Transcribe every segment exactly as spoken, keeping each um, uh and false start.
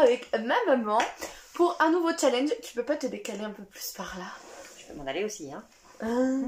avec ma maman pour un nouveau challenge. Tu peux pas te décaler un peu plus par là? Je peux m'en aller aussi, hein. Euh...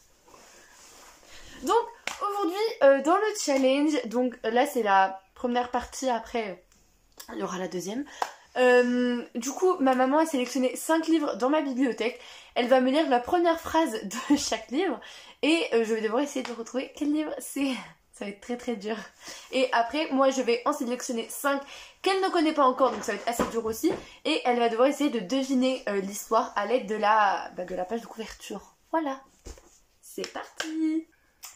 Donc aujourd'hui euh, dans le challenge, donc là c'est la première partie, après il y aura la deuxième. Euh, du coup ma maman a sélectionné cinq livres dans ma bibliothèque. Elle va me lire la première phrase de chaque livre et euh, je vais devoir essayer de retrouver quel livre c'est. Ça va être très très dur. Et après moi je vais en sélectionner cinq qu'elle ne connaît pas encore, donc ça va être assez dur aussi. Et elle va devoir essayer de deviner euh, l'histoire à l'aide de la, bah, de la page de couverture. Voilà, c'est parti.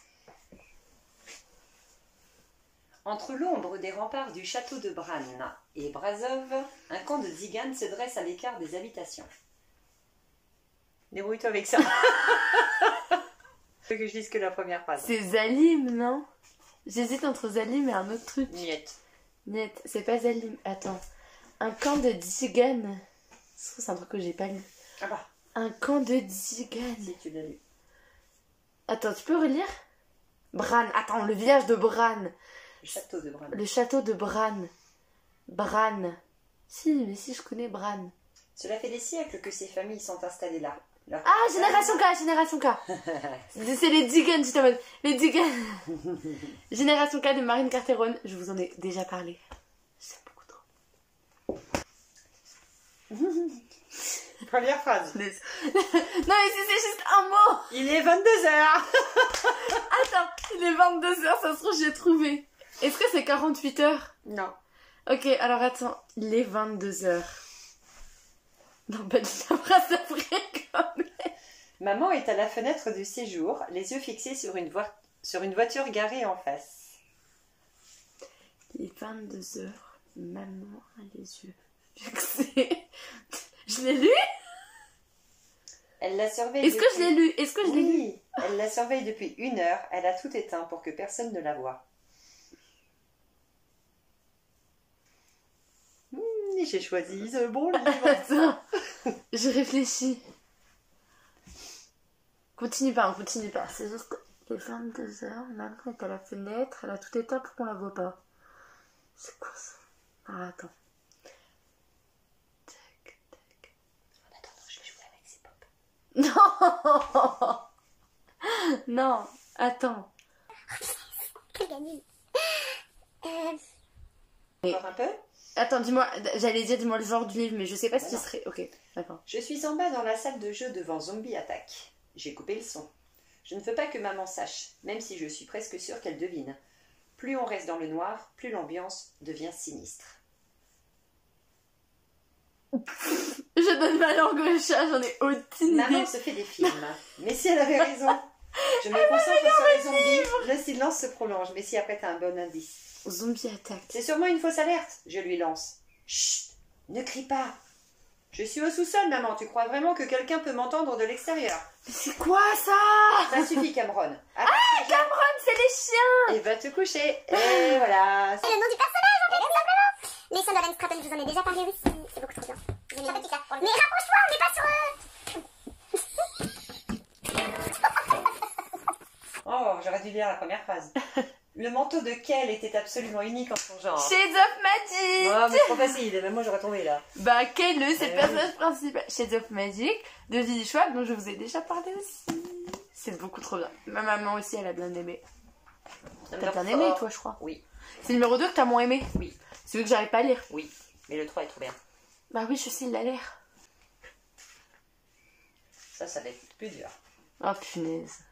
Entre l'ombre des remparts du château de Bran et Brazov, un camp de tziganes se dresse à l'écart des habitations. Débrouille-toi avec ça. Faut que je dise que la première phrase. C'est Zalim, non? J'hésite entre Zalim et un autre truc. Niet. Niet, c'est pas Zalim. Attends. Un camp de tziganes. C'est un truc que j'ai pas lu. Ah bah. Un camp de tziganes. Si tu l'as lu. Attends, tu peux relire? Bran. Attends, le village de Bran. Le château de Bran. Le château de Bran. Bran. Si, mais si, je connais Bran. Cela fait des siècles que ces familles sont installées là. Leur... Ah, Génération K, Génération K. C'est les Tziganes, j'étais en mode. Les Tziganes. Génération K de Marine Carteron. Je vous en ai déjà parlé. J'aime beaucoup trop. Première phrase. Non, mais si c'est juste un mot. Il est vingt-deux heures. Attends, il est vingt-deux heures, ça se trouve, j'ai trouvé. Est-ce que c'est quarante-huit heures? Non. Ok, alors attends, il est vingt-deux heures. Non, pas du tout, la phrase d'après, quand même. Maman est à la fenêtre du séjour, les yeux fixés sur une, vo... sur une voiture garée en face. Il est vingt-deux heures, maman a les yeux fixés. Je l'ai lu? Elle la surveille. Est-ce depuis... que je l'ai lu? Est-ce que je l'ai oui. lu? Elle la surveille depuis une heure, elle a tout éteint pour que personne ne la voie. Mmh, j'ai choisi ce bon livre. Attends, je réfléchis. Continue pas, on continue pas. C'est juste que il est vingt-deux heures, maman est à la fenêtre, elle a tout éteint pour qu'on la voit pas. C'est quoi ça? Ah, attends. Tac, tac. En attendant, je vais jouer avec ses pop. Non. Non, attends. Encore un peu? Attends, dis-moi, j'allais dire dis-moi le genre du livre, mais je sais pas ce qui serait... Ok, d'accord. Je suis en bas dans la salle de jeu devant Zombie Attack. J'ai coupé le son. Je ne veux pas que maman sache, même si je suis presque sûre qu'elle devine. Plus on reste dans le noir, plus l'ambiance devient sinistre. Je donne ma langue au chat, j'en ai aucune Maman idée. se fait des films. Mais si elle avait raison. Je me concentre sur les zombies, le silence se prolonge. Mais si après t'as un bon indice. Zombie attaque. C'est sûrement une fausse alerte, je lui lance. Chut, ne crie pas. Je suis au sous-sol, maman. Tu crois vraiment que quelqu'un peut m'entendre de l'extérieur? Mais c'est quoi ça? Ça suffit, Cameron. Ah, Cameron, c'est les chiens. Et va te coucher. Et voilà. C'est le nom du personnage, en fait, tout simplement. Les chiens de Lance Crappen, je vous en ai déjà parlé aussi. C'est beaucoup trop bien. Mais rapproche-toi, on n'est pas sur eux. Oh, j'aurais dû lire la première phrase. Le manteau de Kel était absolument unique en son genre. Shades of Magic. Oh, mais trop facile. Même moi, j'aurais trouvé là. Bah, Kel, c'est le Euh, personnage principal. Shades of Magic de Lily Schwab, dont je vous ai déjà parlé aussi. C'est beaucoup trop bien. Ma maman aussi, elle a bien aimé. T'as bien aimé, toi, je crois. Oui. C'est le numéro deux que t'as moins aimé. Oui. C'est celui que j'arrive pas à lire. Oui. Mais le trois est trop bien. Bah oui, je sais, il l'a l'air. Ça, ça va être plus dur. Oh, punaise.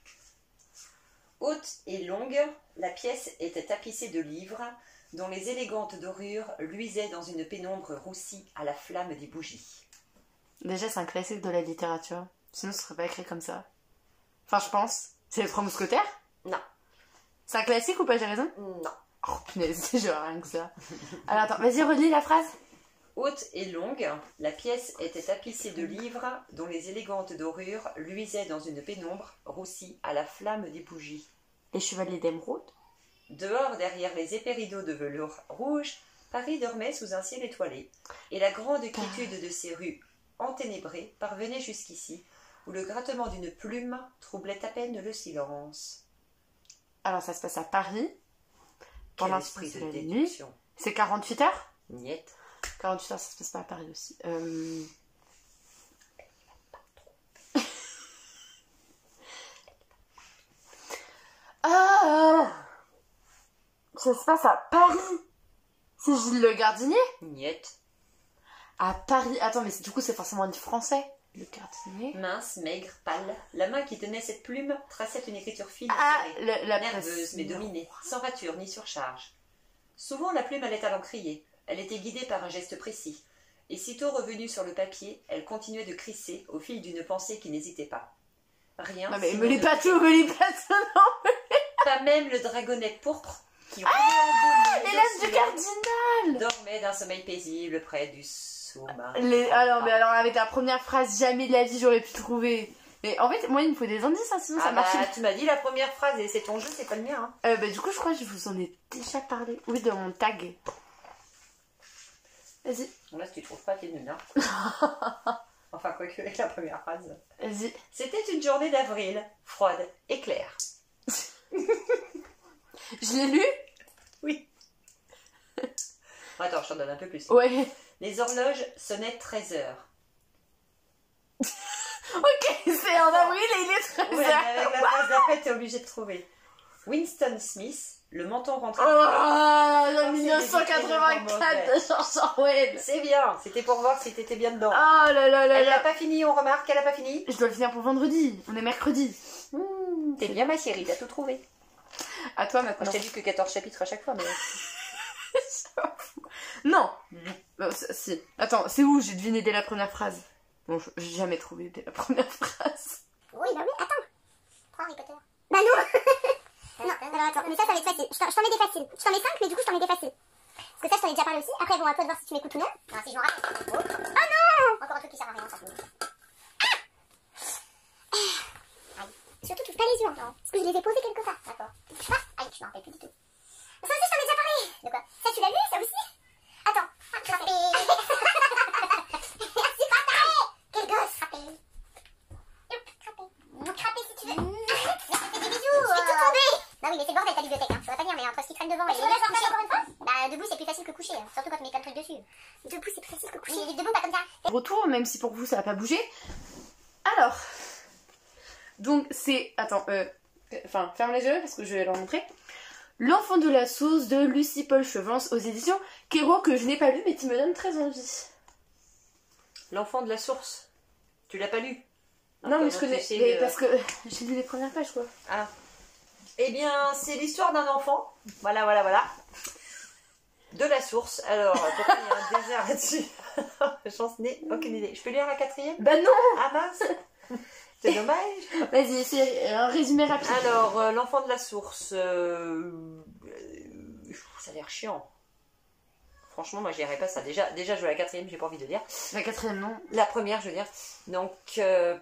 Haute et longue, la pièce était tapissée de livres dont les élégantes dorures luisaient dans une pénombre roussie à la flamme des bougies. Déjà, c'est un classique de la littérature. Sinon, ce serait pas écrit comme ça. Enfin, je pense. C'est les Trois Mousquetaires? Non. C'est un classique ou pas, j'ai raison? Non. Oh, punaise, c'est genre rien que ça. Alors, attends, vas-y, relis la phrase. Haute et longue, la pièce était tapissée de livres dont les élégantes dorures luisaient dans une pénombre roussie à la flamme des bougies. Les Chevaliers d'Émeraude. Dehors, derrière les épais rideaux de velours rouge, Paris dormait sous un ciel étoilé, et la grande quiétude de ces rues enténébrées parvenait jusqu'ici, où le grattement d'une plume troublait à peine le silence. Alors, ça se passe à Paris. Quel Pendant esprit ce de la nuit. déduction. C'est quarante-huit heures? Niette. quarante-huit heures, ça se passe pas à Paris aussi. Euh... ah, ça se passe à Paris. C'est Gilles Le Gardinier? Niette. À Paris. Attends, mais du coup, c'est forcément un français. Le Gardinier. Mince, maigre, pâle, la main qui tenait cette plume traçait une écriture fine, Ah, serrée, le- la nerveuse presse. mais dominée, sans rature ni surcharge. Souvent la plume allait à l'encrier, elle était guidée par un geste précis, et sitôt revenue sur le papier, elle continuait de crisser au fil d'une pensée qui n'hésitait pas. Rien. Non, mais sinon me les de- pas tout, me les pas tout, non. Pas même le dragonnet pourpre qui roulait en boule, L'élève du cardinal. dormait d'un sommeil paisible près du sous-marin. Les... Alors, mais alors, avec la première phrase, jamais de la vie j'aurais pu trouver. Mais en fait, moi, il me faut des indices, hein, sinon Ah ça bah, marche. tu m'as dit la première phrase et c'est ton jeu, c'est pas le mien. Hein. Euh, bah, du coup, je crois que je vous en ai déjà parlé. Oui, dans mon tag. Vas-y, Bon, là, si tu trouves pas, t'es nul. Hein. Enfin, quoique, avec la première phrase. vas-y. C'était une journée d'avril, froide et claire. Je l'ai lu? Oui. Attends, je t'en donne un peu plus. Ouais. Les horloges sonnaient treize heures. Ok, c'est en avril et il est treize Ouais, mais heures. avec la phrase d'après, t'es obligé de trouver. Winston Smith, le menton rentré. Oh, en c'est mille neuf cent quatre-vingt-quatre de George Orwell. C'est bien, c'était pour voir si t'étais bien dedans. Oh là là là Elle n'a là. pas fini, on remarque qu'elle a pas fini. Je dois le finir pour vendredi. On est mercredi. Mmh, T'es bien ma chérie, t'as tout trouvé. À toi Moi, maintenant. je t'ai dit que quatorze chapitres à chaque fois, mais... Non. Euh, c- si. Attends, c'est où j'ai deviné dès la première phrase? Bon, je- j'ai jamais trouvé dès la première phrase. Oui, bah oui, attends. Prends Harry Potter. Bah non. Non, alors attends, mais ça, ça va être facile. Je t'en je t'en mets des faciles. Je t'en mets cinq, mais du coup, je t'en mets des faciles. Parce que ça, je t'en ai déjà parlé aussi. Après, bon, à toi de voir si tu m'écoutes ou non. Non, si je m'en rappelle. Oh. Oh non. Encore un truc qui sert à rien, ça. Ah. Aïe. Surtout, touche pas les yeux, hein. Parce que je les ai posés quelque part. D'accord. Ah, aïe, je m'en rappelle plus du tout. Ça aussi, je t'en ai déjà parlé. De quoi? Ça, tu l'as lu, ça aussi? Attends. Attrapé. Merci, Frappé. Quel gosse, Frappé. Attrapé. Attrapé si tu veux. Fais des bisous. Je vais tout tomber. Non, oui, mais c'est le bordel ta bibliothèque, hein. Je peux pas dire, mais entre ce qui traîne devant et les livres couchés. Encore une fois? Bah, debout, c'est plus facile que couché. Hein. Surtout quand tu mets plein de trucs dessus. Debout, c'est plus facile que couché. Oui, debout, pas comme ça. Retour, même si pour vous ça n'a pas bougé. Alors. Donc c'est. Attends, euh. Enfin, ferme les yeux parce que je vais leur montrer. L'enfant de la sauce de Lucie Paul Chevance aux éditions Kéro, que je n'ai pas lu mais qui me donne très envie. L'enfant de la source. Tu l'as pas lu? Non, mais je comment connais. tu sais, mais euh, parce que j'ai lu les premières pages quoi. Ah. Eh bien, c'est l'histoire d'un enfant. Voilà, voilà, voilà. De la source. Alors, pourquoi il y a un désert là-dessus? J'en ai aucune idée. Je peux lire la quatrième? Bah non. Ah mince. C'est dommage. Vas-y, c'est un résumé rapide. Alors, euh, l'enfant de la source. euh, euh, Ça a l'air chiant. Franchement, moi, je lirai pas ça. Déjà, déjà, je veux la quatrième, j'ai pas envie de lire. La quatrième non. La première, je veux dire. Donc, euh,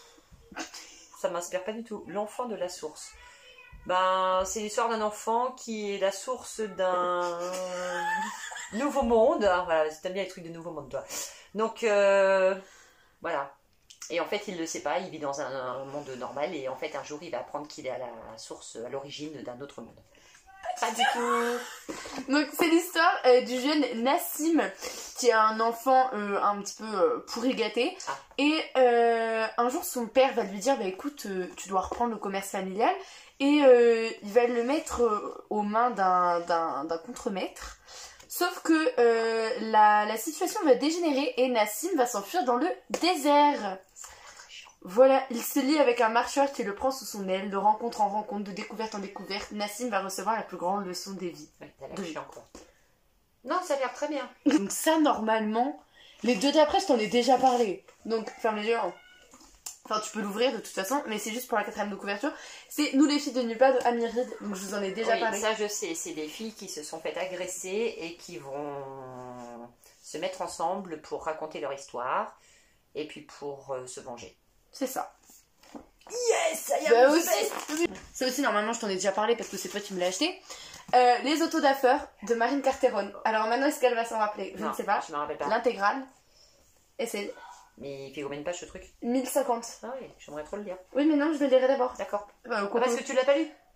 ça m'inspire pas du tout. L'enfant de la source. Ben, c'est l'histoire d'un enfant qui est la source d'un nouveau monde. Voilà, t'aimes bien les trucs de nouveau monde, toi. Donc, euh, voilà. Et en fait, il ne le sait pas, il vit dans un, un monde normal et en fait, un jour, il va apprendre qu'il est à la source, à l'origine d'un autre monde. Pas du tout. Donc c'est l'histoire euh, du jeune Nassim qui est un enfant euh, un petit peu euh, pourri gâté. Ah. Et euh, un jour son père va lui dire bah écoute euh, tu dois reprendre le commerce familial et euh, il va le mettre euh, aux mains d'un d'un d'un contremaître. Sauf que euh, la, la situation va dégénérer et Nassim va s'enfuir dans le désert. Voilà, il se lie avec un marcheur qui le prend sous son aile, de rencontre en rencontre, de découverte en découverte. Nassim va recevoir la plus grande leçon des vies. Ouais, ça a l'air De- chiant, quoi. Non, ça a l'air très bien. Donc ça, normalement, les deux d'après, je t'en ai déjà parlé. Donc, ferme les yeux. hein. Enfin, tu peux l'ouvrir de toute façon, mais c'est juste pour la quatrième de couverture. C'est Nous les filles de Nupa de Amir Reed, donc je vous en ai déjà Oui, parlé. ça, je sais. C'est des filles qui se sont fait agresser et qui vont se mettre ensemble pour raconter leur histoire et puis pour euh, se venger. C'est ça. Yes, ça y Bah aussi, c'est aussi, normalement, je t'en ai déjà parlé parce que c'est toi qui me l'as acheté. Euh, les autodafeurs de Marine Carteron. Alors maintenant, est-ce qu'elle va s'en rappeler? Je Non, ne sais pas. Je me rappelle pas. L'intégrale. Essaye. Mais il fait combien de pages ce truc? mille cinquante. Ah oui, j'aimerais trop le lire. Oui, mais non, je le lirai d'abord. D'accord. Bah, au Ah, parce que tu l'as pas lu?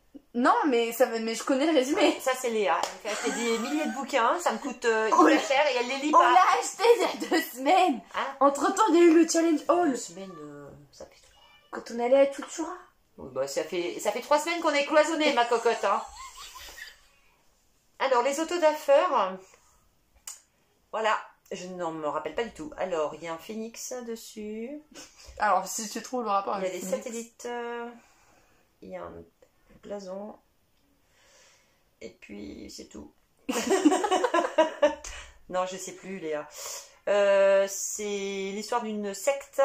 Non, mais, ça, mais je connais le résumé. Ça, c'est Léa. Elle fait des milliers de bouquins, ça me coûte euh, Oh hyper là- cher et elle les lit On pas. l'a acheté il y a deux semaines. Hein Entre temps, il y a eu le challenge haul. Deux semaines, euh, ça fait trois. Quand on allait à Tutsura. Oui, bah, ça fait, ça fait trois semaines qu'on est cloisonnés, ma cocotte. Hein. Alors, les autodafeurs. Voilà. Je ne me rappelle pas du tout. Alors, il y a un phénix dessus. Alors, si tu trouves le rapport Il y a avec des Phoenix. satellites. euh, Il y a un blason. Et puis, c'est tout. Non, je sais plus, Léa. Euh, c'est l'histoire d'une secte.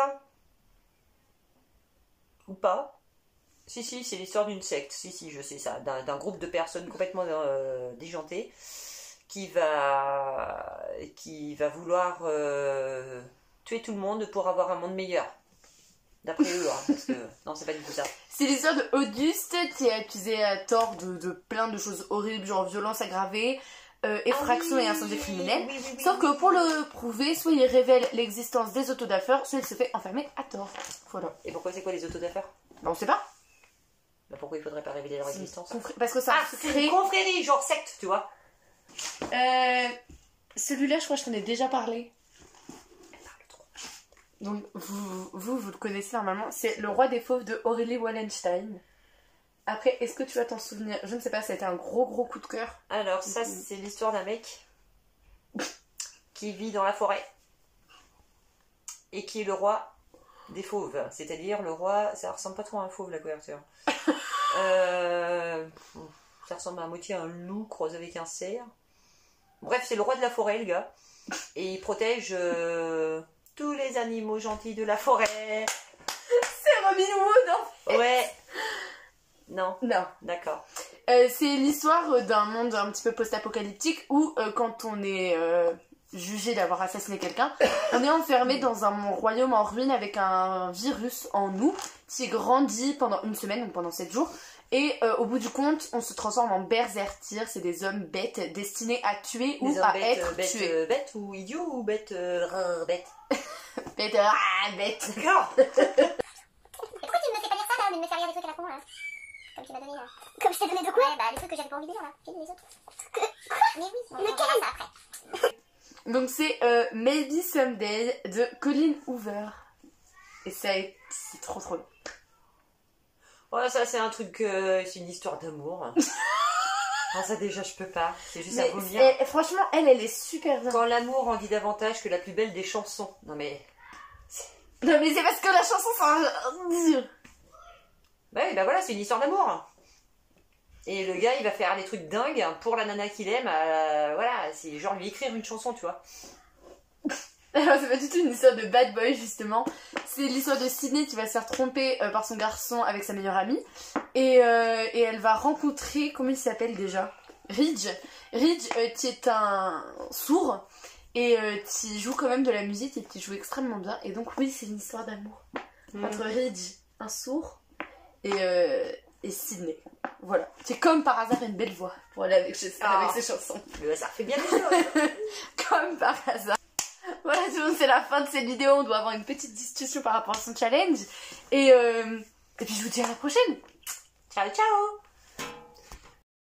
Ou pas? Si, si, c'est l'histoire d'une secte. Si, si, je sais ça. D'un d'un groupe de personnes complètement euh, déjantées qui va, qui va vouloir euh, tuer tout le monde pour avoir un monde meilleur. D'après eux, hein, parce que... Non, c'est pas du tout ça. C'est l'histoire de Auguste qui est accusé à tort de, de plein de choses horribles, genre violence aggravée, euh, effraction Ah oui, et incendie criminel. oui, oui, oui, Sauf oui, que oui, pour oui. le prouver, soit il révèle l'existence des autodafeurs, soit il se fait enfermer à tort. Voilà. Et pourquoi c'est quoi les autodafeurs? Bah, on sait pas. Bah, pourquoi il faudrait pas révéler leur existence? Confré- Parce que c'est Ah, un c'est secret. une confrérie, genre secte, tu vois. Euh, celui-là, je crois que je t'en ai déjà parlé. Elle parle trop. Donc, vous, vous, vous le connaissez normalement. C'est Le Roi des Fauves de Aurélie Wallenstein. Après, est-ce que tu vas t'en souvenir? Je ne sais pas, ça a été un gros gros coup de cœur. Alors, ça, Mhm. c'est l'histoire d'un mec qui vit dans la forêt et qui est le roi des fauves. C'est-à-dire, le roi, ça ressemble pas trop à un fauve, la couverture. euh, ça ressemble à moitié à un loup croisé avec un cerf. Bref, c'est le roi de la forêt, le gars. Et il protège euh, tous les animaux gentils de la forêt. C'est Robin Hood, hein. Ouais. Non, Non. d'accord. Euh, c'est l'histoire d'un monde un petit peu post-apocalyptique où euh, quand on est euh, jugé d'avoir assassiné quelqu'un, on est enfermé dans un royaume en ruine avec un virus en nous qui grandit pendant une semaine, donc pendant sept jours. Et euh, au bout du compte, on se transforme en berserkir, c'est des hommes bêtes destinés à tuer ou Les hommes à bêtes, être euh, bêtes, tués. euh, bêtes ou idiots ou bêtes euh, rrr, bêtes? Bêtes, ah, bêtes. D'accord. Et pourquoi tu me fais pas dire ça là, au lieu de me faire lire des trucs à la con là? Comme tu m'as donné là. Comme je t'ai donné de quoi? Ouais, bah les trucs que j'avais pas envie de lire là. File les autres. Que... Quoi? Mais oui, on verra ça après. Donc c'est euh, Maybe Someday de Colin Hoover. Et ça, c'est trop trop long. Ouais, ça c'est un truc, euh, c'est une histoire d'amour. Non, ça déjà je peux pas, c'est juste à Mais vomir. elle- franchement, elle, elle est super bien. Quand l'amour en dit davantage que la plus belle des chansons. Non mais... Non mais c'est parce que la chanson c'est un... Ouais, bah voilà, c'est une histoire d'amour. Et le gars il va faire des trucs dingues pour la nana qu'il aime, euh, voilà, c'est genre lui écrire une chanson, tu vois. Alors c'est pas du tout une histoire de bad boy justement. C'est l'histoire de Sydney qui va se faire tromper euh, par son garçon avec sa meilleure amie. Et, euh, et elle va rencontrer, comment il s'appelle déjà? Ridge. Ridge euh, qui est un sourd et euh, qui joue quand même de la musique et qui joue extrêmement bien. Et donc oui, c'est une histoire d'amour Mm. entre Ridge, un sourd, et, euh, et Sydney. Voilà. Qui comme par hasard une belle voix pour aller avec, Ah. avec ses chansons. Le hasard fait bien les choses. Comme par hasard. Voilà tout le monde, c'est la fin de cette vidéo. On doit avoir une petite discussion par rapport à son challenge. Et, euh, et puis je vous dis à la prochaine. Ciao ciao.